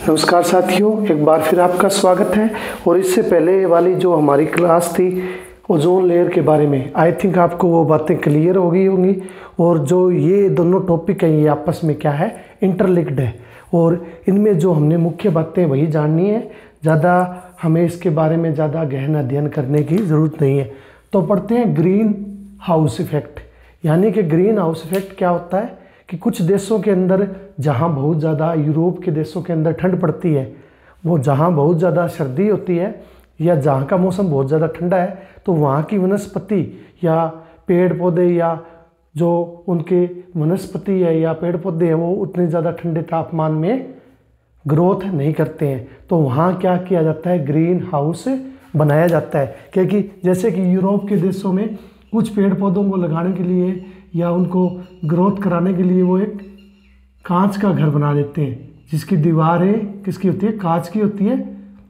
नमस्कार साथियों, एक बार फिर आपका स्वागत है। और इससे पहले वाली जो हमारी क्लास थी ओजोन लेयर के बारे में, आई थिंक आपको वो बातें क्लियर हो गई होंगी। और जो ये दोनों टॉपिक हैं ये आपस में क्या है, इंटरलिंक्ड है। और इनमें जो हमने मुख्य बातें वही जाननी है, ज़्यादा हमें इसके बारे में ज़्यादा गहन अध्ययन करने की ज़रूरत नहीं है। तो पढ़ते हैं ग्रीन हाउस इफेक्ट। यानी कि ग्रीन हाउस इफेक्ट क्या होता है कि कुछ देशों के अंदर जहाँ बहुत ज़्यादा, यूरोप के देशों के अंदर ठंड पड़ती है, वो जहाँ बहुत ज़्यादा सर्दी होती है या जहाँ का मौसम बहुत ज़्यादा ठंडा है, तो वहाँ की वनस्पति या पेड़ पौधे या जो उनके वनस्पति है या पेड़ पौधे हैं वो उतने ज़्यादा ठंडे तापमान में ग्रोथ नहीं करते हैं। तो वहाँ क्या किया जाता है, ग्रीन हाउस बनाया जाता है। क्योंकि जैसे कि यूरोप के देशों में कुछ पेड़ पौधों को लगाने के लिए या उनको ग्रोथ कराने के लिए वो एक कांच का घर बना देते हैं, जिसकी दीवारें किसकी होती है, कांच की होती है।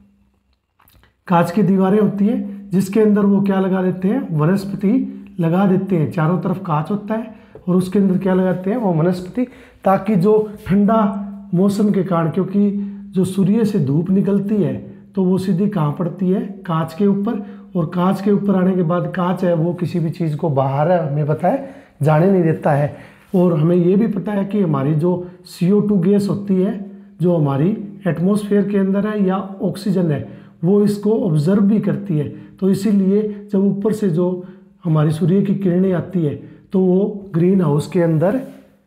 कांच की दीवारें होती हैं जिसके अंदर वो क्या लगा देते हैं, वनस्पति लगा देते हैं। चारों तरफ कांच होता है और उसके अंदर क्या लगाते हैं, वो वनस्पति, ताकि जो ठंडा मौसम के कारण, क्योंकि जो सूर्य से धूप निकलती है तो वो सीधी कहाँ पड़ती है, कांच के ऊपर। और कांच के ऊपर आने के बाद कांच है वो किसी भी चीज़ को बाहर हमें पता है जाने नहीं देता है। और हमें ये भी पता है कि हमारी जो CO2 गैस होती है जो हमारी एटमॉस्फेयर के अंदर है या ऑक्सीजन है, वो इसको ऑब्जर्व भी करती है। तो इसीलिए जब ऊपर से जो हमारी सूर्य की किरणें आती है तो वो ग्रीन हाउस के अंदर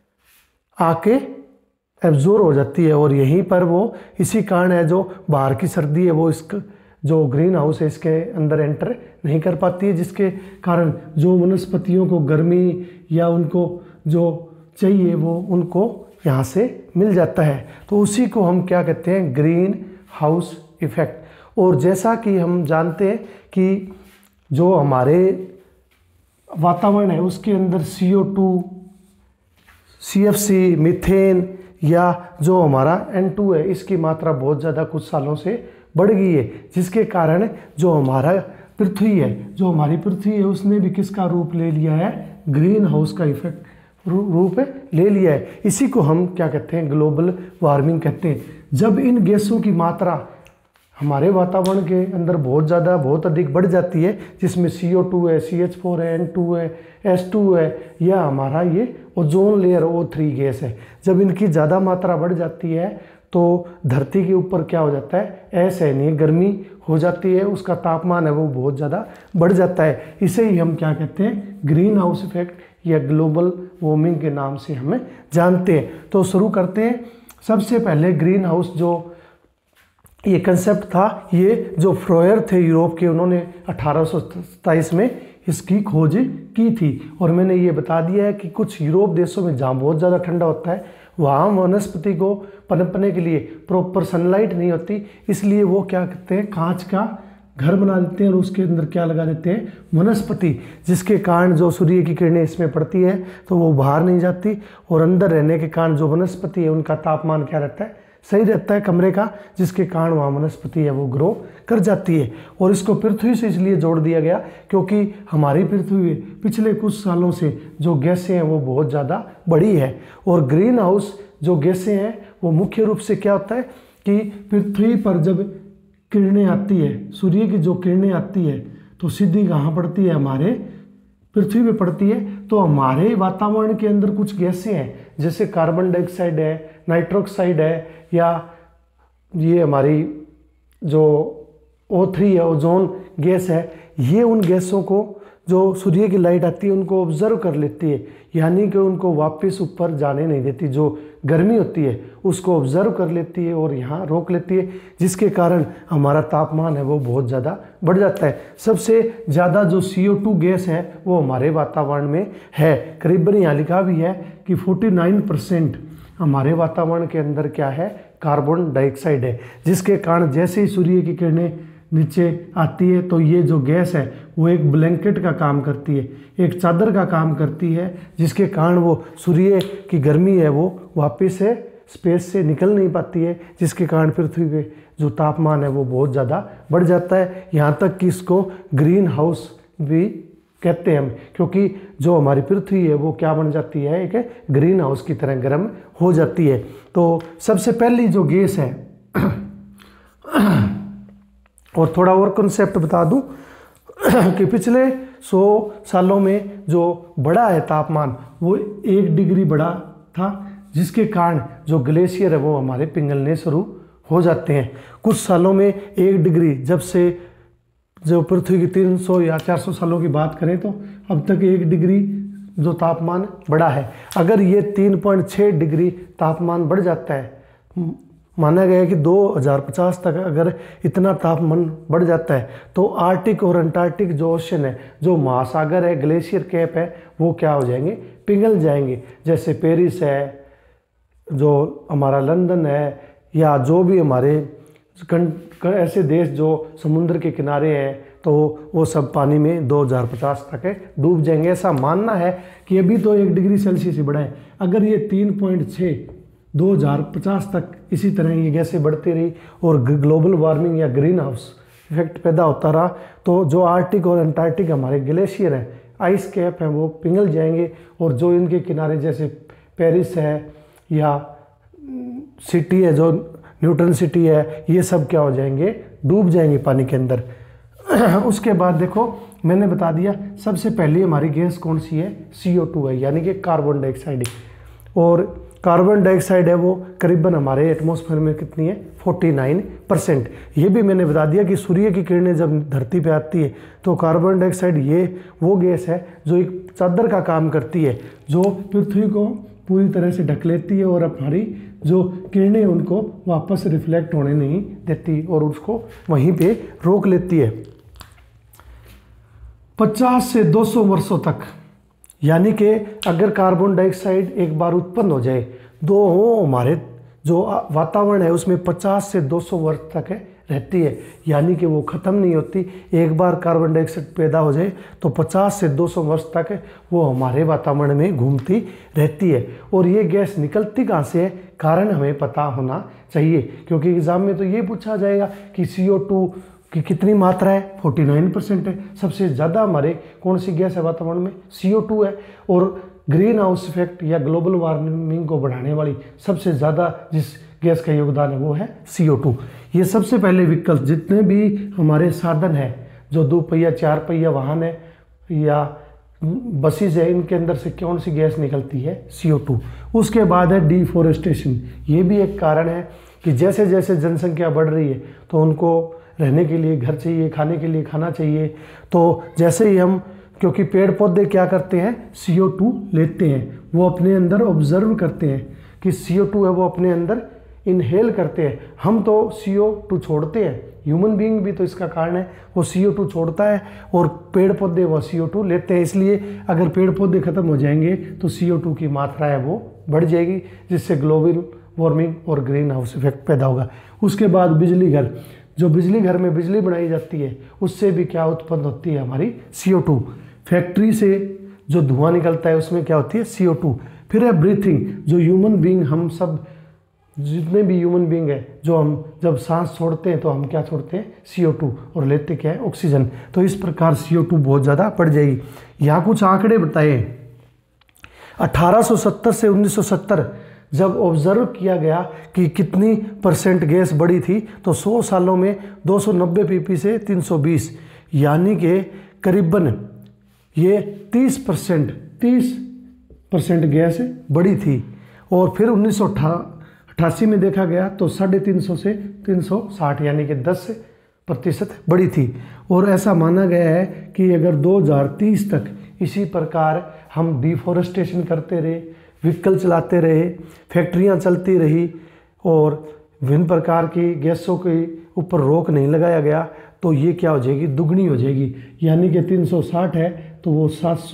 आके एब्जॉर्ब हो जाती है। और यहीं पर वो इसी कारण है जो बाहर की सर्दी है वो इसका जो ग्रीन हाउस है इसके अंदर एंटर नहीं कर पाती है, जिसके कारण जो वनस्पतियों को गर्मी या उनको जो चाहिए वो उनको यहाँ से मिल जाता है। तो उसी को हम क्या कहते हैं, ग्रीन हाउस इफेक्ट। और जैसा कि हम जानते हैं कि जो हमारे वातावरण है उसके अंदर CO2, CFC, मीथेन या जो हमारा N2 है, इसकी मात्रा बहुत ज़्यादा कुछ सालों से बढ़ गई है, जिसके कारण जो हमारा पृथ्वी है, जो हमारी पृथ्वी है उसने भी किसका रूप ले लिया है, ग्रीन हाउस का इफेक्ट रूप ले लिया है। इसी को हम क्या कहते हैं, ग्लोबल वार्मिंग कहते हैं। जब इन गैसों की मात्रा हमारे वातावरण के अंदर बहुत अधिक बढ़ जाती है, जिसमें CO2 है, CH4 है, N2 है, S2 है, या हमारा ये ओजोन लेयर O3 गैस है, जब इनकी ज़्यादा मात्रा बढ़ जाती है तो धरती के ऊपर क्या हो जाता है, असहनीय गर्मी हो जाती है, उसका तापमान है वो बहुत ज़्यादा बढ़ जाता है। इसे ही हम क्या कहते हैं, ग्रीन हाउस इफेक्ट या ग्लोबल वार्मिंग के नाम से हमें जानते हैं। तो शुरू करते हैं। सबसे पहले ग्रीन हाउस जो ये कंसेप्ट था, ये जो फ्रोयर थे यूरोप के, उन्होंने 1827 में इसकी खोज की थी। और मैंने ये बता दिया है कि कुछ यूरोप देशों में जहाँ बहुत ज़्यादा ठंडा होता है वहाँ वनस्पति को पनपने के लिए प्रॉपर सनलाइट नहीं होती, इसलिए वो क्या करते हैं, कांच का घर बना देते हैं और उसके अंदर क्या लगा देते हैं, वनस्पति, जिसके कारण जो सूर्य की किरणें इसमें पड़ती है तो वो बाहर नहीं जाती। और अंदर रहने के कारण जो वनस्पति है उनका तापमान क्या रहता है, सही रहता है कमरे का, जिसके कारण वहाँ वनस्पति है वो ग्रो कर जाती है। और इसको पृथ्वी से इसलिए जोड़ दिया गया क्योंकि हमारी पृथ्वी पिछले कुछ सालों से जो गैसें हैं वो बहुत ज़्यादा बढ़ी है। और ग्रीन हाउस जो गैसें हैं वो मुख्य रूप से क्या होता है कि पृथ्वी पर जब किरणें आती है, सूर्य की जो किरणें आती है तो सीधी कहाँ पड़ती है, हमारे पृथ्वी पे पड़ती है। तो हमारे वातावरण के अंदर कुछ गैसें हैं जैसे कार्बन डाइऑक्साइड है, नाइट्रोक्साइड है, या ये हमारी जो O3 है, ओजोन गैस है, ये उन गैसों को जो सूर्य की लाइट आती है उनको ऑब्जर्व कर लेती है, यानी कि उनको वापस ऊपर जाने नहीं देती। जो गर्मी होती है उसको ऑब्जर्व कर लेती है और यहाँ रोक लेती है, जिसके कारण हमारा तापमान है वो बहुत ज़्यादा बढ़ जाता है। सबसे ज़्यादा जो CO2 गैस है वो हमारे वातावरण में है, करीबन यहाँ लिखा भी है कि 49% हमारे वातावरण के अंदर क्या है, कार्बन डाइऑक्साइड है, जिसके कारण जैसे ही सूर्य की किरणें नीचे आती है तो ये जो गैस है वो एक ब्लैंकेट का काम करती है, एक चादर का काम करती है, जिसके कारण वो सूर्य की गर्मी है वो वापस से स्पेस से निकल नहीं पाती है, जिसके कारण पृथ्वी पे जो तापमान है वो बहुत ज़्यादा बढ़ जाता है। यहाँ तक कि इसको ग्रीन हाउस भी कहते हैं हम, क्योंकि जो हमारी पृथ्वी है वो क्या बन जाती है, एक ग्रीन हाउस की तरह गर्म हो जाती है। तो सबसे पहली जो गैस है और थोड़ा और कॉन्सेप्ट बता दूं कि पिछले 100 सालों में जो बढ़ा है तापमान वो 1 डिग्री बढ़ा था, जिसके कारण जो ग्लेशियर है वो हमारे पिघलने शुरू हो जाते हैं। कुछ सालों में 1 डिग्री, जब से जो पृथ्वी की 300 या 400 सालों की बात करें तो अब तक 1 डिग्री जो तापमान बढ़ा है। अगर ये 3.6 डिग्री तापमान बढ़ जाता है, माना गया है कि 2050 तक अगर इतना तापमान बढ़ जाता है तो आर्टिक और अंटार्कटिक जो ओशन है, जो महासागर है, ग्लेशियर कैप है, वो क्या हो जाएंगे, पिघल जाएंगे। जैसे पेरिस है, जो हमारा लंदन है, या जो भी हमारे ऐसे देश जो समुद्र के किनारे हैं, तो वो सब पानी में 2050 तक डूब जाएंगे। ऐसा मानना है कि अभी तो 1 डिग्री सेल्सियस ही बढ़ा है, अगर ये 3.6 2050 तक इसी तरह ये गैसें बढ़ती रही और ग्लोबल वार्मिंग या ग्रीन हाउस इफेक्ट पैदा होता रहा, तो जो आर्कटिक और अंटार्कटिक हमारे ग्लेशियर हैं, आइस कैप हैं, वो पिघल जाएंगे। और जो इनके किनारे जैसे पेरिस है या सिटी है, जो न्यूटन सिटी है, ये सब क्या हो जाएंगे, डूब जाएंगे पानी के अंदर। उसके बाद देखो मैंने बता दिया सबसे पहली हमारी गैस कौन सी है, CO2 है, यानी कि कार्बन डाइऑक्साइड। और कार्बन डाइऑक्साइड है वो करीबन हमारे एटमॉस्फेयर में कितनी है, 49%। ये भी मैंने बता दिया कि सूर्य की किरणें जब धरती पे आती है तो कार्बन डाइऑक्साइड ये वो गैस है जो एक चादर का काम करती है, जो पृथ्वी को पूरी तरह से ढक लेती है और हमारी जो किरणें उनको वापस रिफ्लेक्ट होने नहीं देती और उसको वहीं पे रोक लेती है 50 से 200 वर्षों तक। यानी कि अगर कार्बन डाइऑक्साइड एक बार उत्पन्न हो जाए तो हमारे जो वातावरण है उसमें 50 से 200 वर्ष तक रहती है, यानी कि वो ख़त्म नहीं होती। एक बार कार्बन डाइऑक्साइड पैदा हो जाए तो 50 से 200 वर्ष तक वो हमारे वातावरण में घूमती रहती है। और ये गैस निकलती कहाँ से है, कारण हमें पता होना चाहिए, क्योंकि एग्ज़ाम में तो ये पूछा जाएगा कि CO2 की कितनी मात्रा है, 49% है। सबसे ज़्यादा हमारे कौन सी गैस है वातावरण में, CO2 है। और ग्रीन हाउस इफेक्ट या ग्लोबल वार्मिंग को बढ़ाने वाली सबसे ज़्यादा जिस गैस का योगदान है वो है CO2। ये सबसे पहले विकल्प जितने भी हमारे साधन हैं, जो 2 पहिया 4 पहिया वाहन है या बसेस है, इनके अंदर से कौन सी गैस निकलती है, CO2। उसके बाद है डिफॉरेस्टेशन। ये भी एक कारण है कि जैसे जैसे जनसंख्या बढ़ रही है तो उनको रहने के लिए घर चाहिए, खाने के लिए खाना चाहिए। तो जैसे ही हम, क्योंकि पेड़ पौधे क्या करते हैं, CO2 लेते हैं, वो अपने अंदर ऑब्जर्व करते हैं कि CO2 है वो अपने अंदर इनहेल करते हैं। हम तो CO2 छोड़ते हैं, ह्यूमन बीइंग भी तो इसका कारण है, वो CO2 छोड़ता है और पेड़ पौधे वो CO2 लेते हैं। इसलिए अगर पेड़ पौधे ख़त्म हो जाएंगे तो CO2 की मात्रा है वो बढ़ जाएगी, जिससे ग्लोबल वार्मिंग और ग्रीन हाउस इफेक्ट पैदा होगा। उसके बाद बिजली घर, जो बिजली घर में बिजली बनाई जाती है उससे भी क्या उत्पन्न होती है, हमारी CO2। फैक्ट्री से जो धुआं निकलता है उसमें क्या होती है, CO2। फिर है ब्रीथिंग, जो ह्यूमन बीइंग, हम सब जितने भी ह्यूमन बीइंग है, जो हम जब सांस छोड़ते हैं तो हम क्या छोड़ते हैं, CO2, और लेते क्या है, ऑक्सीजन। तो इस प्रकार CO2 बहुत ज़्यादा बढ़ जाएगी। यहाँ कुछ आंकड़े बताए। 1870 से 1970 जब ऑब्जर्व किया गया कि कितनी % गैस बढ़ी थी, तो 100 सालों में 290 ppm से 320, यानी कि करीबन ये 30% गैस बढ़ी थी। और फिर 1988 में देखा गया तो 350 से 360, यानी कि 10% बढ़ी थी। और ऐसा माना गया है कि अगर 2030 तक इसी प्रकार हम डिफॉरेस्टेशन करते रहे, व्हीकल चलाते रहे, फैक्ट्रियां चलती रही और विभिन्न प्रकार की गैसों के ऊपर रोक नहीं लगाया गया, तो ये क्या हो जाएगी, दुगनी हो जाएगी। यानी कि 360 है तो वो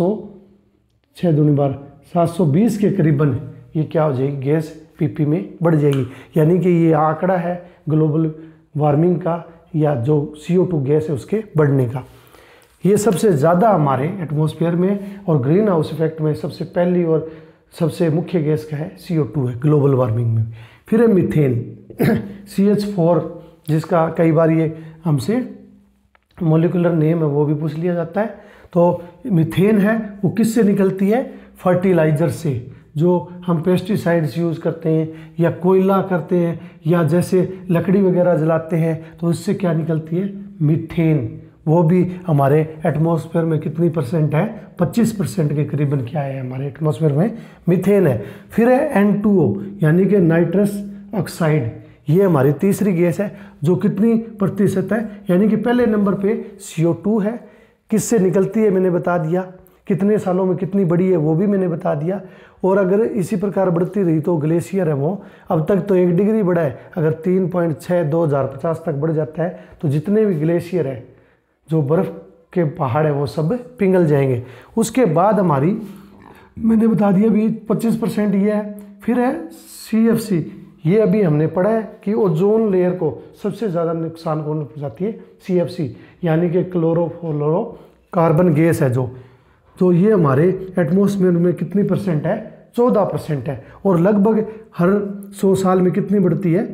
720 के करीबन ये क्या हो जाएगी, गैस PP में बढ़ जाएगी। यानी कि ये आंकड़ा है ग्लोबल वार्मिंग का या जो CO2 गैस है उसके बढ़ने का। ये सबसे ज़्यादा हमारे एटमॉस्फेयर में और ग्रीन हाउस इफेक्ट में सबसे पहली और सबसे मुख्य गैस का है, CO2 है ग्लोबल वार्मिंग में। फिर है मीथेन CH4, जिसका कई बार ये हमसे मोलिकुलर नेम है वो भी पूछ लिया जाता है। तो मीथेन है वो किससे निकलती है, फर्टिलाइजर से। जो हम पेस्टिसाइड्स यूज़ करते हैं या कोयला करते हैं या जैसे लकड़ी वगैरह जलाते हैं तो इससे क्या निकलती है, मीथेन। वो भी हमारे एटमॉस्फेयर में कितनी परसेंट है, 25% के करीबन क्या है हमारे एटमॉस्फेयर में मीथेन है। फिर है N2O यानी कि नाइट्रस ऑक्साइड, ये हमारी तीसरी गैस है जो कितनी प्रतिशत है, यानी कि पहले नंबर पे CO2 है। किससे निकलती है मैंने बता दिया, कितने सालों में कितनी बड़ी है वो भी मैंने बता दिया। और अगर इसी प्रकार बढ़ती रही तो ग्लेशियर है वो, अब तक तो 1 डिग्री बढ़ा है, अगर 3.6 2050 तक बढ़ जाता है तो जितने भी ग्लेशियर है, जो बर्फ़ के पहाड़ है, वो सब पिघल जाएंगे। उसके बाद हमारी मैंने बता दिया भी 25% ये है। फिर है CFC, ये अभी हमने पढ़ा है कि ओजोन लेयर को सबसे ज़्यादा नुकसान कौन पहुँचाती है, CFC यानी कि क्लोरोफ्लोरोकार्बन गैस है जो ये हमारे एटमॉस्फेयर में कितनी परसेंट है, 14% है। और लगभग हर 100 साल में कितनी बढ़ती है,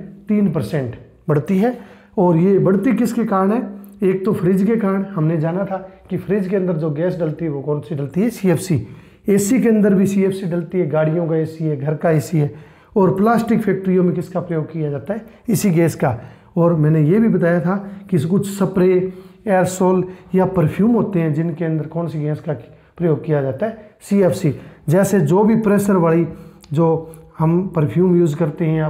3% बढ़ती है। और ये बढ़ती किसके कारण है, एक तो फ्रिज के कारण, हमने जाना था कि फ्रिज के अंदर जो गैस डलती है वो कौन सी डलती है, CFC। AC के अंदर भी CFC डलती है, गाड़ियों का AC है, घर का AC है। और प्लास्टिक फैक्ट्रियों में किसका प्रयोग किया जाता है, इसी गैस का। और मैंने ये भी बताया था कि कुछ स्प्रे, एयरसोल या परफ्यूम होते हैं जिनके अंदर कौन सी गैस का प्रयोग किया जाता है, CFC। जैसे जो भी प्रेशर वाली जो हम परफ्यूम यूज़ करते हैं या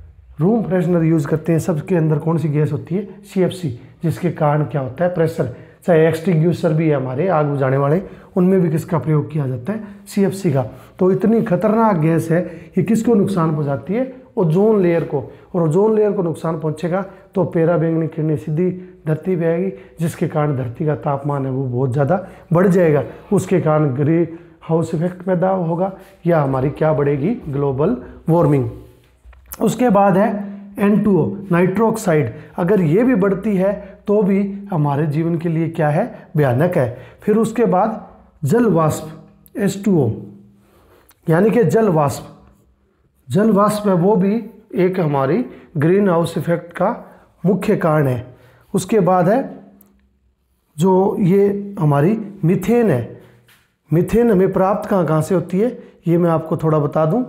रूम फ्रेशनर यूज़ करते हैं, सबके अंदर कौन सी गैस होती है, CFC, जिसके कारण क्या होता है, प्रेशर। चाहे एक्सटिंग्विशर भी है हमारे आग बुझाने वाले, उनमें भी किसका प्रयोग किया जाता है, CFC का। तो इतनी खतरनाक गैस है, ये किसको नुकसान पहुंचाती है, ओजोन लेयर को। और ओजोन लेयर को नुकसान पहुंचेगा तो पैराबैंगनी किरणें सीधी धरती पे आएगी, जिसके कारण धरती का तापमान है वो बहुत ज़्यादा बढ़ जाएगा। उसके कारण ग्रीन हाउस इफेक्ट पैदा होगा या हमारी क्या बढ़ेगी, ग्लोबल वार्मिंग। उसके बाद है N2O नाइट्रो ऑक्साइड, अगर ये भी बढ़ती है तो भी हमारे जीवन के लिए क्या है, भयानक है। फिर उसके बाद जल वाष्प H2O यानी कि जल वाष्प है, वो भी एक हमारी ग्रीन हाउस इफेक्ट का मुख्य कारण है। उसके बाद है जो ये हमारी मीथेन है, मीथेन हमें प्राप्त कहाँ से होती है, ये मैं आपको थोड़ा बता दूं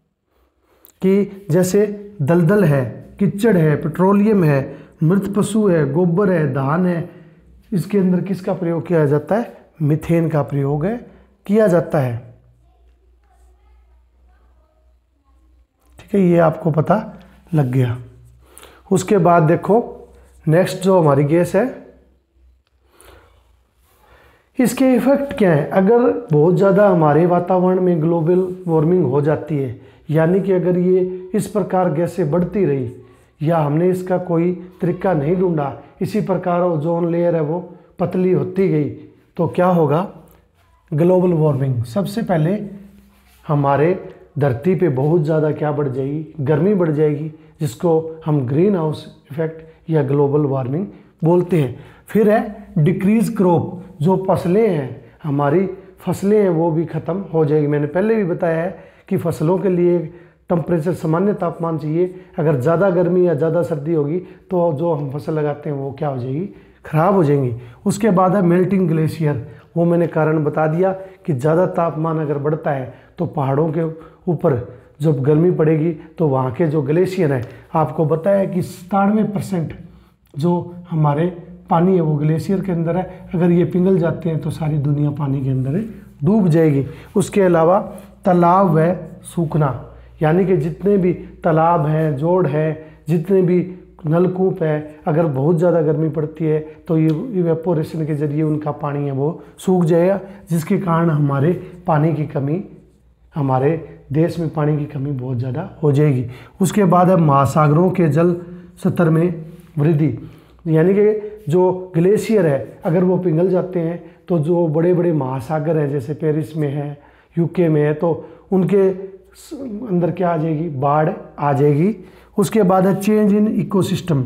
कि जैसे दलदल है, कीचड़ है, पेट्रोलियम है, मृत पशु है, गोबर है, धान है, इसके अंदर किसका प्रयोग किया जाता है, मीथेन का प्रयोग किया जाता है। ठीक है, ये आपको पता लग गया। उसके बाद देखो नेक्स्ट जो हमारी गैस है, इसके इफेक्ट क्या है। अगर बहुत ज़्यादा हमारे वातावरण में ग्लोबल वार्मिंग हो जाती है, यानी कि अगर ये इस प्रकार गैसें बढ़ती रही या हमने इसका कोई तरीका नहीं ढूंढा, इसी प्रकार ओजोन लेयर है वो पतली होती गई, तो क्या होगा, ग्लोबल वार्मिंग। सबसे पहले हमारे धरती पे बहुत ज़्यादा क्या बढ़ जाएगी, गर्मी बढ़ जाएगी, जिसको हम ग्रीन हाउस इफेक्ट या ग्लोबल वार्मिंग बोलते हैं। फिर है डिक्रीज क्रॉप, जो फसलें हैं, हमारी फसलें हैं वो भी ख़त्म हो जाएगी। मैंने पहले भी बताया है कि फसलों के लिए टेम्परेचर सामान्य तापमान चाहिए। अगर ज़्यादा गर्मी या ज़्यादा सर्दी होगी तो जो हम फसल लगाते हैं वो क्या हो जाएगी, ख़राब हो जाएंगी। उसके बाद है मेल्टिंग ग्लेशियर, वो मैंने कारण बता दिया कि ज़्यादा तापमान अगर बढ़ता है तो पहाड़ों के ऊपर जब गर्मी पड़ेगी तो वहाँ के जो ग्लेशियर है, आपको बताया कि 97% जो हमारे पानी है वो ग्लेशियर के अंदर है। अगर ये पिघल जाते हैं तो सारी दुनिया पानी के अंदर डूब जाएगी। उसके अलावा तालाब है सूखना, यानी कि जितने भी तालाब हैं, जोड़ हैं, जितने भी नलकूप है, अगर बहुत ज़्यादा गर्मी पड़ती है तो ये इवेपोरेशन के ज़रिए उनका पानी है वो सूख जाएगा, जिसके कारण हमारे पानी की कमी, हमारे देश में पानी की कमी बहुत ज़्यादा हो जाएगी। उसके बाद है महासागरों के जल स्तर में वृद्धि, यानी कि जो ग्लेशियर है अगर वो पिघल जाते हैं तो जो बड़े बड़े महासागर हैं, जैसे पेरिस में है, यूके में है, तो उनके अंदर क्या आ जाएगी, बाढ़ आ जाएगी। उसके बाद है चेंज इन इकोसिस्टम,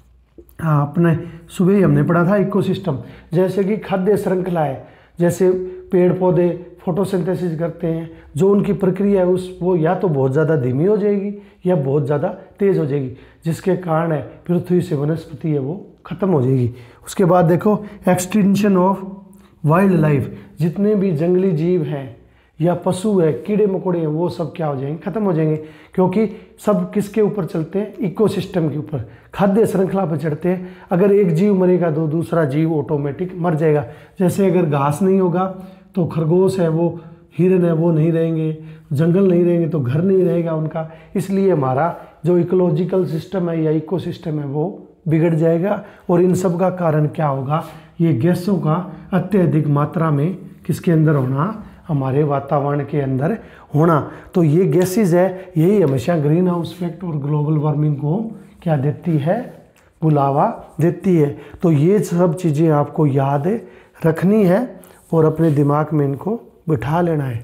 हाँ अपने सुबह ही हमने पढ़ा था इकोसिस्टम, जैसे कि खाद्य श्रृंखला है, जैसे पेड़ पौधे फोटोसिंथेसिस करते हैं, जो उनकी प्रक्रिया है वो या तो बहुत ज़्यादा धीमी हो जाएगी या बहुत ज़्यादा तेज़ हो जाएगी, जिसके कारण है पृथ्वी से वनस्पति है वो ख़त्म हो जाएगी। उसके बाद देखो एक्सटिंक्शन ऑफ वाइल्ड लाइफ, जितने भी जंगली जीव हैं या पशु है, कीड़े मकोड़े हैं, वो सब क्या हो जाएंगे, खत्म हो जाएंगे। क्योंकि सब किसके ऊपर चलते हैं, इकोसिस्टम के ऊपर, खाद्य श्रृंखला पर चढ़ते हैं। अगर एक जीव मरेगा तो दूसरा जीव ऑटोमेटिक मर जाएगा। जैसे अगर घास नहीं होगा तो खरगोश है, वो हिरन है, वो नहीं रहेंगे, जंगल नहीं रहेंगे तो घर नहीं रहेगा उनका। इसलिए हमारा जो इकोलॉजिकल सिस्टम है या इकोसिस्टम है वो बिगड़ जाएगा। और इन सब का कारण क्या होगा, ये गैसों का अत्यधिक मात्रा में किसके अंदर होना, हमारे वातावरण के अंदर होना। तो ये गैसेज है, यही हमेशा ग्रीन हाउस इफेक्ट और ग्लोबल वार्मिंग को क्या देती है, बुलावा देती है। तो ये सब चीज़ें आपको याद रखनी है और अपने दिमाग में इनको बिठा लेना है।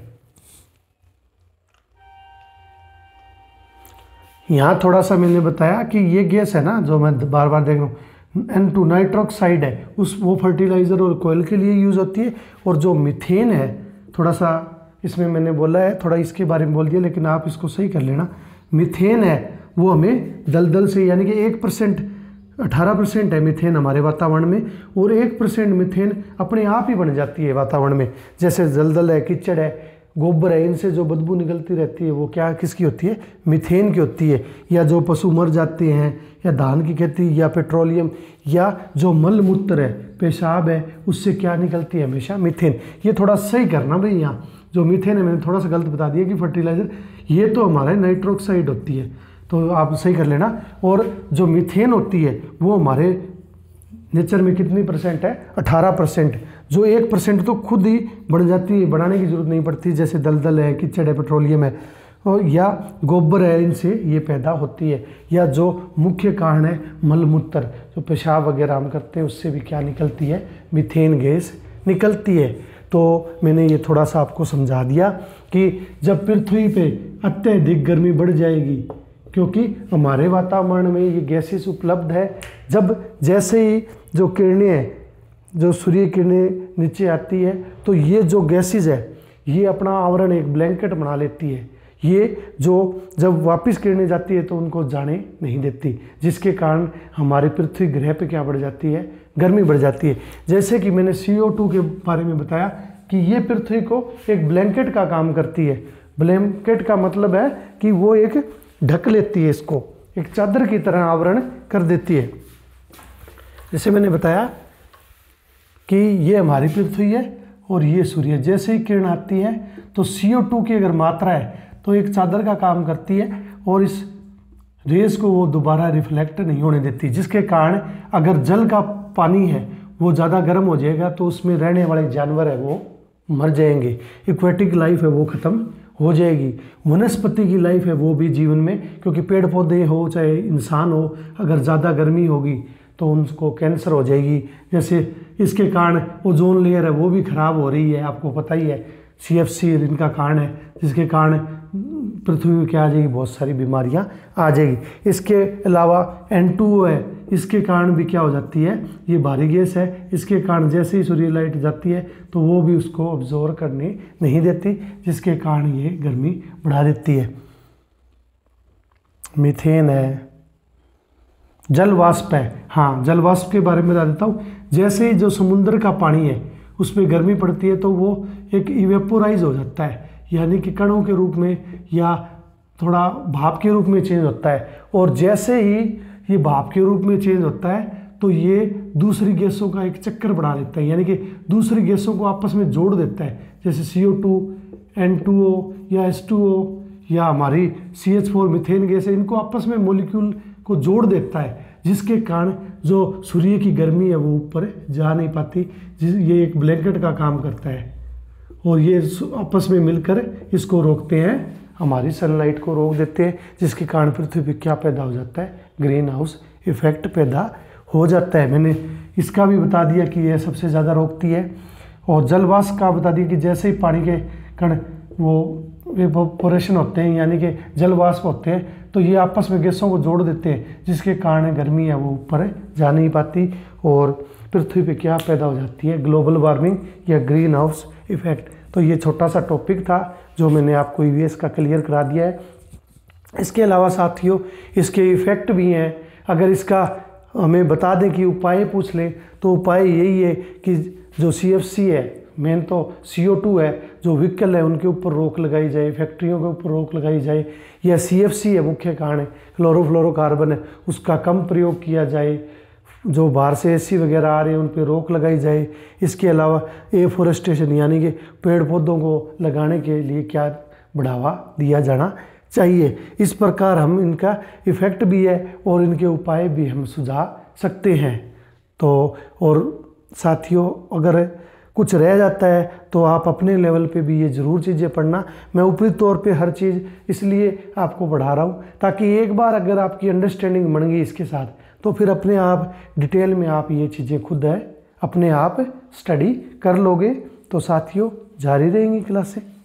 यहाँ थोड़ा सा मैंने बताया कि ये गैस है ना, जो मैं बार बार देख रहा हूँ, N2 नाइट्रोक्साइड है, वो फर्टिलाइज़र और कोयल के लिए यूज़ होती है। और जो मीथेन है, थोड़ा सा इसमें मैंने बोला है, थोड़ा इसके बारे में बोल दिया, लेकिन आप इसको सही कर लेना। मीथेन है वो हमें दलदल से, यानी कि 1%, 18% है मीथेन हमारे वातावरण में, और 1% मीथेन अपने आप ही बन जाती है वातावरण में। जैसे दलदल है, कीचड़ है, गोबर है, इनसे जो बदबू निकलती रहती है वो क्या किसकी होती है, मीथेन की होती है। या जो पशु मर जाते हैं, या धान की खेती, या पेट्रोलियम, या जो मल मूत्र है, पेशाब है, उससे क्या निकलती है, हमेशा मीथेन। ये थोड़ा सही करना भाई, यहाँ जो मीथेन है मैंने थोड़ा सा गलत बता दिया कि फर्टिलाइज़र, ये तो हमारे नाइट्रोक्साइड होती है, तो आप सही कर लेना। और जो मीथेन होती है वो हमारे नेचर में कितनी परसेंट है, 18%। जो 1% तो खुद ही बढ़ जाती है, बढ़ाने की जरूरत नहीं पड़ती। जैसे दलदल है, कीचड़ है, पेट्रोलियम है, और या गोबर है, इनसे ये पैदा होती है। या जो मुख्य कारण है मलमूत्र, जो पेशाब वगैरह हम करते हैं, उससे भी क्या निकलती है, मीथेन गैस निकलती है। तो मैंने ये थोड़ा सा आपको समझा दिया कि जब पृथ्वी पे अत्यधिक गर्मी बढ़ जाएगी, क्योंकि हमारे वातावरण में ये गैसेस उपलब्ध है। जब जैसे ही जो किरणें हैं, जो सूर्य किरणें नीचे आती है, तो ये जो गैसेस है ये अपना आवरण एक ब्लैंकेट बना लेती है। ये जो जब वापस किरणें जाती है तो उनको जाने नहीं देती, जिसके कारण हमारी पृथ्वी ग्रह पे क्या बढ़ जाती है, गर्मी बढ़ जाती है। जैसे कि मैंने CO2 के बारे में बताया कि ये पृथ्वी को एक ब्लैंकेट का काम करती है। ब्लैंकेट का मतलब है कि वो एक ढक लेती है, इसको एक चादर की तरह आवरण कर देती है। जैसे मैंने बताया कि ये हमारी पृथ्वी है और ये सूर्य। जैसे ही किरण आती है तो CO2 की अगर मात्रा है तो एक चादर का काम करती है और इस रेस को वो दोबारा रिफ्लेक्ट नहीं होने देती, जिसके कारण अगर जल का पानी है वो ज़्यादा गर्म हो जाएगा तो उसमें रहने वाले जानवर है वो मर जाएंगे। एक्वेटिक लाइफ है वो ख़त्म हो जाएगी। वनस्पति की लाइफ है वो भी जीवन में, क्योंकि पेड़ पौधे हो चाहे इंसान हो, अगर ज़्यादा गर्मी होगी तो उनको कैंसर हो जाएगी। जैसे इसके कारण ओजोन लेयर है वो भी ख़राब हो रही है, आपको पता ही है। CFC इनका कारण है, जिसके कारण पृथ्वी में क्या आ जाएगी, बहुत सारी बीमारियां आ जाएगी। इसके अलावा N2O है, इसके कारण भी क्या हो जाती है, ये भारी गैस है। इसके कारण जैसे ही सूर्य लाइट जाती है तो वो भी उसको ऑब्जॉर्व करने नहीं देती, जिसके कारण ये गर्मी बढ़ा देती है। मीथेन है, जल वाष्प है। हाँ, जल वाष्प के बारे में बता देता हूँ। जैसे ही जो समुद्र का पानी है उस पर गर्मी पड़ती है तो वो एक इवेपोराइज हो जाता है, यानी कि कणों के रूप में या थोड़ा भाप के रूप में चेंज होता है। और जैसे ही ये भाप के रूप में चेंज होता है तो ये दूसरी गैसों का एक चक्कर बढ़ा लेता है, यानी कि दूसरी गैसों को आपस में जोड़ देता है। जैसे CO2, N2O या H2O या हमारी CH4 मीथेन गैस है, इनको आपस में मॉलिक्यूल को जोड़ देता है, जिसके कारण जो सूर्य की गर्मी है वो ऊपर जा नहीं पाती। ये एक ब्लैंकेट का काम करता है और ये आपस में मिलकर इसको रोकते हैं, हमारी सनलाइट को रोक देते हैं, जिसके कारण पृथ्वी पर क्या पैदा हो जाता है, ग्रीन हाउस इफेक्ट पैदा हो जाता है। मैंने इसका भी बता दिया कि यह सबसे ज़्यादा रोकती है। और जलवाष्प का बता दिया कि जैसे ही पानी के कण वो इवेपोरेशन होते हैं, यानी कि जलवाष्प होते हैं, तो ये आपस में गैसों को जोड़ देते हैं, जिसके कारण गर्मी है वो ऊपर जा नहीं पाती और पृथ्वी पे क्या पैदा हो जाती है, ग्लोबल वार्मिंग या ग्रीन हाउस इफेक्ट। तो ये छोटा सा टॉपिक था जो मैंने आपको EVS का क्लियर करा दिया है। इसके अलावा साथियों इसके इफ़ेक्ट भी हैं। अगर इसका हमें बता दें कि उपाय पूछ लें तो उपाय यही है कि जो CFC है मेन तो CO2 है, जो व्हीकल है उनके ऊपर रोक लगाई जाए, फैक्ट्रियों के ऊपर रोक लगाई जाए, या CFC है मुख्य कारण है, क्लोरोफ्लोरोकार्बन है, उसका कम प्रयोग किया जाए, जो बाहर से AC वगैरह आ रहे हैं उन पर रोक लगाई जाए। इसके अलावा एफोरेस्टेशन यानी कि पेड़ पौधों को लगाने के लिए क्या बढ़ावा दिया जाना चाहिए। इस प्रकार हम इनका इफ़ेक्ट भी है और इनके उपाय भी हम सुझा सकते हैं। तो और साथियों, अगर कुछ रह जाता है तो आप अपने लेवल पे भी ये ज़रूर चीज़ें पढ़ना। मैं ऊपरी तौर पे हर चीज़ इसलिए आपको बढ़ा रहा हूँ ताकि एक बार अगर आपकी अंडरस्टैंडिंग बन गई इसके साथ, तो फिर अपने आप डिटेल में आप ये चीज़ें खुद है अपने आप स्टडी कर लोगे। तो साथियों, जारी रहेंगी क्लासें।